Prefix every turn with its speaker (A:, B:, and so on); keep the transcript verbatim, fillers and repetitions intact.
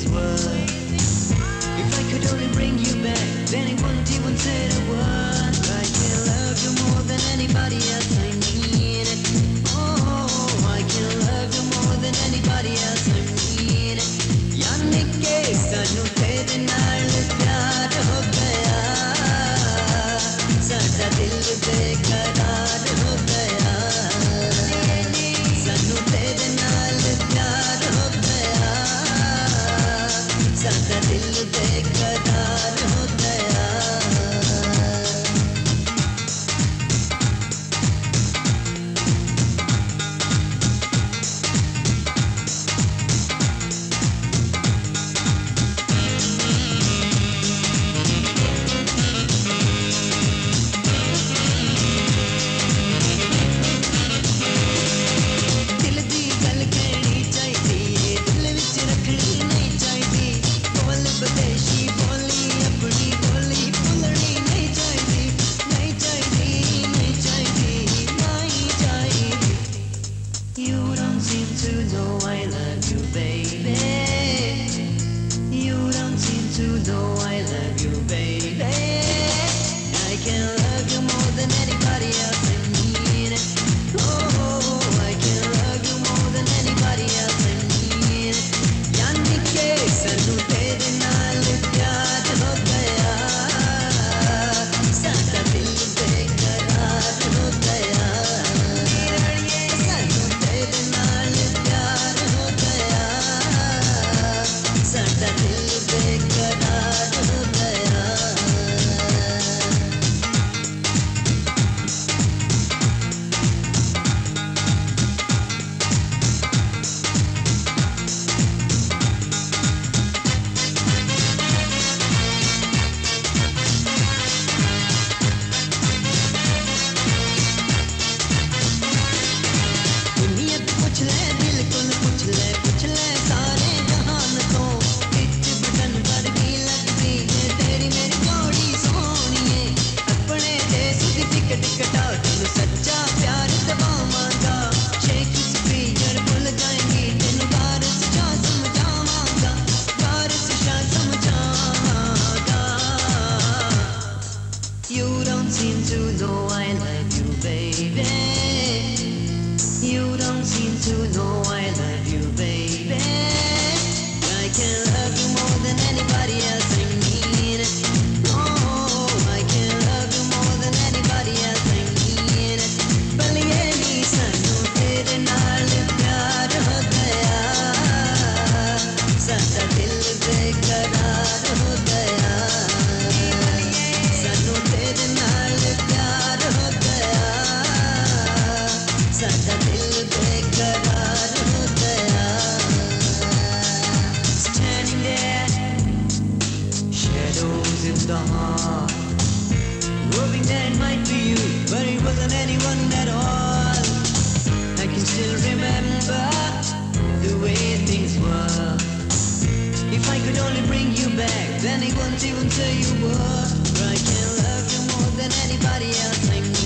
A: things were. If I could only bring you back, then it wouldn't even say a word. I can love you more than anybody else, I mean it. Oh, I can love you more than anybody else, I mean it. यानी के सानू तेरे नाल प्यार हो गया, साडा दिल बेकरार हो गया, सानू तेरे नाल प्यार हो गया, साडा दिल बेकरार हो गया। Then he won't even say you were. I can love you more than anybody else I know.